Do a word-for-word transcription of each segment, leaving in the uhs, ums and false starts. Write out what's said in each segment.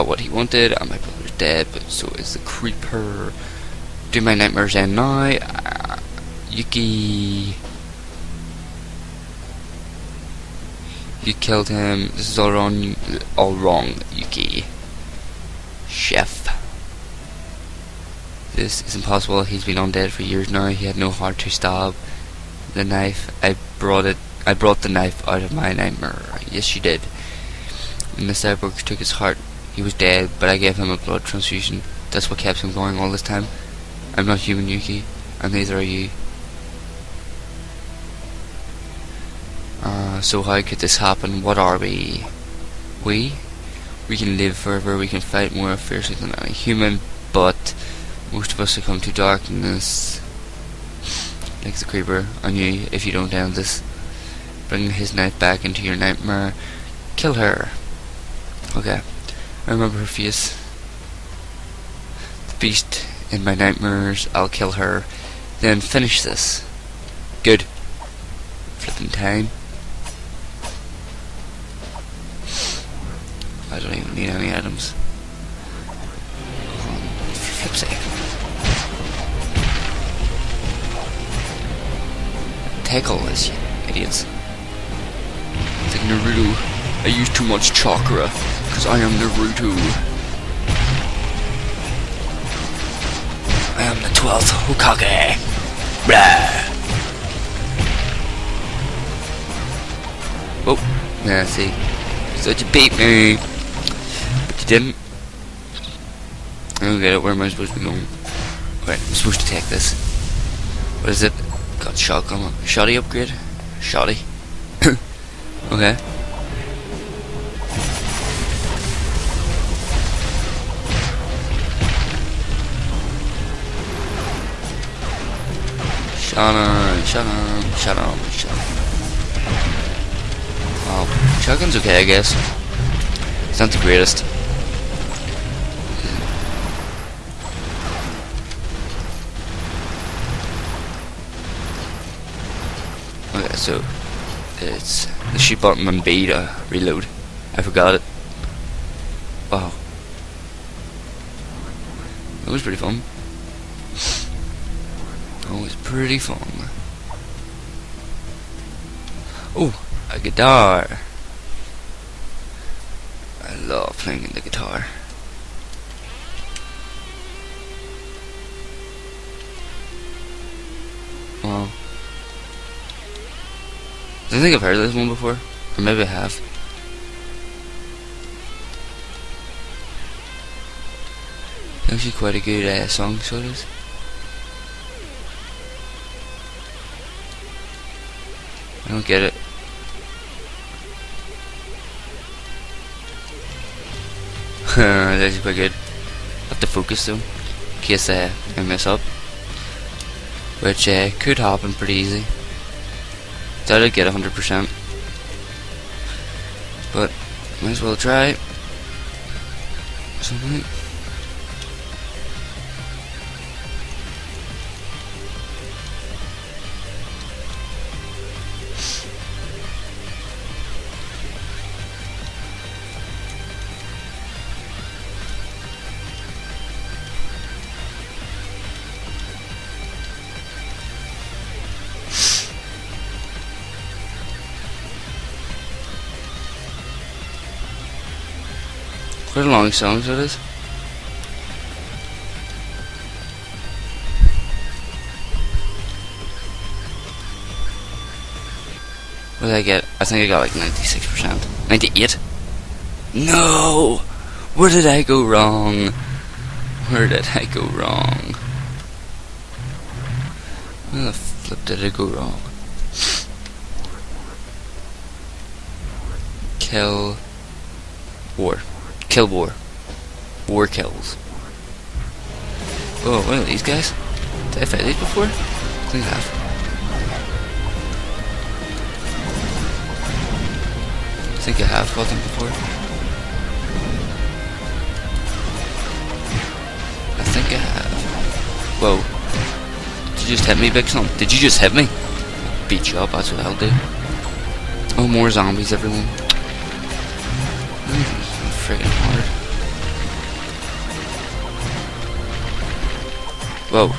what he wanted, and my brother's dead, but so is the creeper. Do my nightmares end now? Uh, Yuki... You killed him. This is all wrong, all wrong, Yuki. Chef. This is impossible. He's been undead for years now. He had no heart to stab. The knife, I brought it. I brought the knife out of my nightmare. Yes, you did. When the cyborg took his heart, he was dead, but I gave him a blood transfusion. That's what kept him going all this time. I'm not human, Yuki, and neither are you. Uh, so how could this happen? What are we? We? We can live forever, we can fight more fiercely than any human, but most of us succumb to darkness. Like the creeper on you if you don't end this. Bring his knife back into your nightmare. Kill her. Okay. I remember her face. The beast in my nightmares. I'll kill her. Then finish this. Good. Flipping time. I don't even need any items. Um, for flip's sake. Take all this, you idiots. It's like Naruto. I use too much chakra, because I am Naruto. I am the twelfth Hokage. Blah. Oh, yeah, see. So you beat me. But you didn't. I don't get it. Where am I supposed to be going? Right, I'm supposed to take this. What is it? Got shotgun. Shoddy upgrade? Shoddy. Okay. Shut on, shut on, shut on, shut on. Well, shotgun's okay, I guess. It's not the greatest. Okay, so it's the shoot button on B to reload. I forgot it. Wow. That was pretty fun. That was pretty fun. Oh, a guitar. I love playing the guitar. Wow. I don't think I've heard of this one before, or maybe I have. It's actually quite a good uh, song, so it is. I don't get it. That's actually quite good. I have to focus though, in case uh, I mess up, which uh, could happen pretty easy. Doubt I'd get one hundred percent, but might as well try something. Quite a long song, so it is. What did I get? I think I got like ninety-six percent. ninety-eight? No! Where did I go wrong? Where did I go wrong? Where the flip did I go wrong? Kill. War. Kill war. War kills. Oh, one of these guys? Did I fight these before? I think I have. I think I have fought them before. I think I have. Whoa. Did you just hit me, big son? Did you just hit me? I'll beat you up, that's what I'll do. Oh, more zombies, everyone. Mm, friggin' hard. Whoa.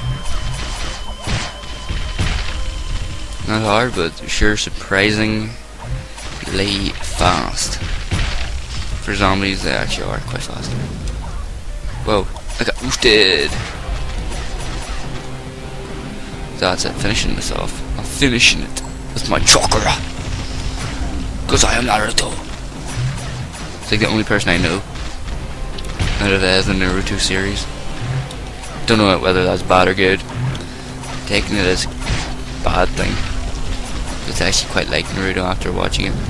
Not hard, but sure surprisingly fast. For zombies, they actually are quite fast. Whoa, I got roosted. That's it, finishing this off. I'm finishing it with my chakra. Because I am Naruto. It's like the only person I know out of uh, the Naruto series. Don't know whether that's bad or good. Taking it as a bad thing. It's actually quite like Naruto after watching it.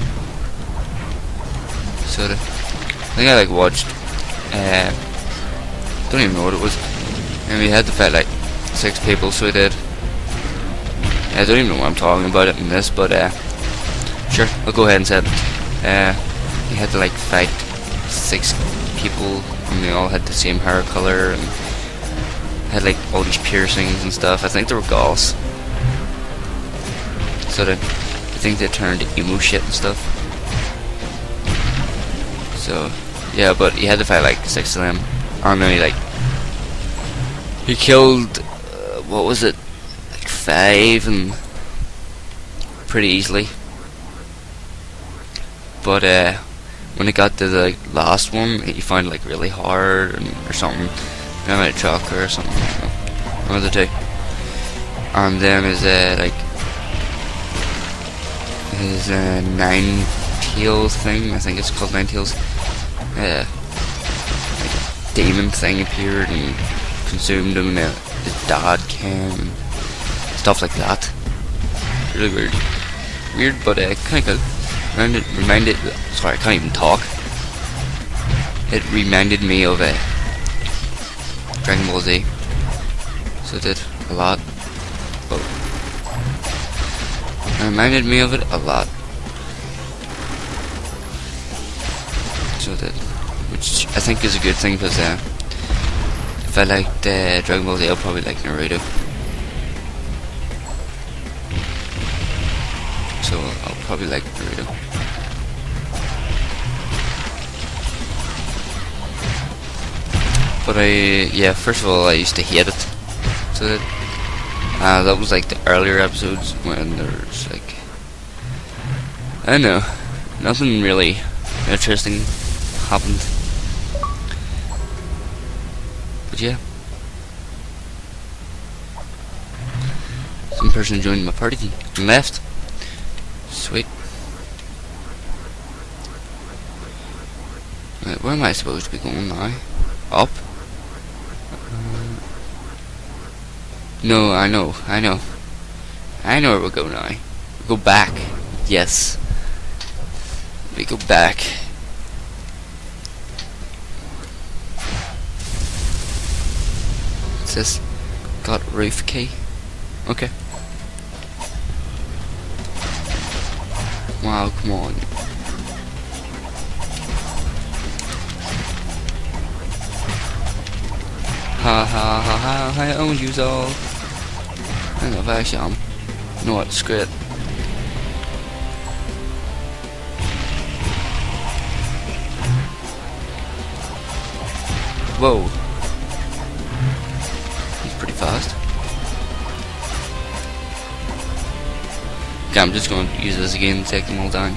Sorta. I think I like watched. Uh, don't even know what it was. And we had to fight like six people, so we did. I don't even know what I'm talking about it in this, but uh, sure, I'll go ahead and say it. Uh, we had to like fight six people, and they all had the same hair color, and had like all these piercings and stuff. I think they were Gauls. So they, I think they turned emo shit and stuff. So yeah, but he had to fight like six of them. And then he like he killed uh, what was it, like five, and pretty easily. But uh, when he got to the like, last one, he found it like really hard and, or something. I might have chakra or something. I don't know. One of the two. And then his uh, like his uh, nine tails thing. I think it's called nine tails. Uh, like, demon thing appeared and consumed him, and uh, his dad came and stuff like that. Really weird. Weird, but uh, kind of cool. Reminded, reminded, sorry, I can't even talk. It reminded me of uh, Dragon Ball Z. So it did a lot. Oh. It reminded me of it a lot. So it did. Which I think is a good thing, because uh, if I liked uh, Dragon Ball Z, I'll probably like Naruto. So I'll probably like Naruto. But I, yeah, first of all, I used to hate it. So that, uh, that was like the earlier episodes when there's like, I don't know, nothing really interesting happened. But yeah. Some person joined my party and left. Sweet. Right, where am I supposed to be going now? Up? Uh, no, I know, I know. I know where we'll go now. We'll go back. Yes. We go back. What's this? Got roof key. Okay. Wow, come on. Ha ha ha ha, I own you all. I know if I actually am. You know what, screw it. Whoa. He's pretty fast. Okay, I'm just going to use this again and take them all down.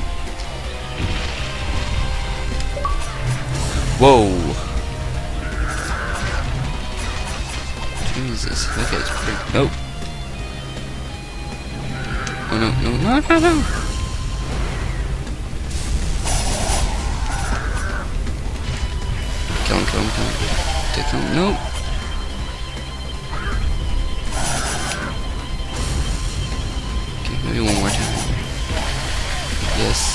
Whoa. Jesus, that guy's pretty. Nope. Oh no, no, no, no, no! Kill him, kill him, kill him. Take him, nope. Okay, maybe one more time. Yes.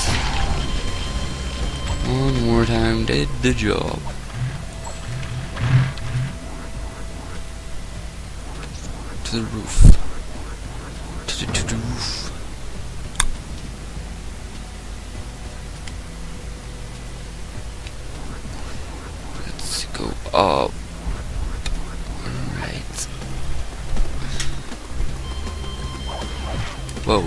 One more time did the job. To the roof. To the, to the roof. Let's go up. Alright. Whoa.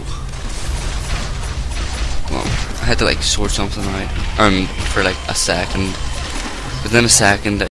Well, I had to like sort something out. Um, for like a second. Within a second,